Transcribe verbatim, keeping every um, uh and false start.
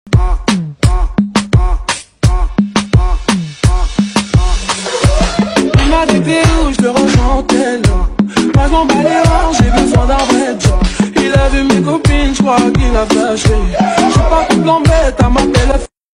Il m'a dit t'es où, je te rejoins tel. Moi je m'en bats les reins, j'ai besoin d'un vrai job. Il a vu mes copines, je crois qu'il a flashé. Je suis pas tout l'embête à ma téléphone.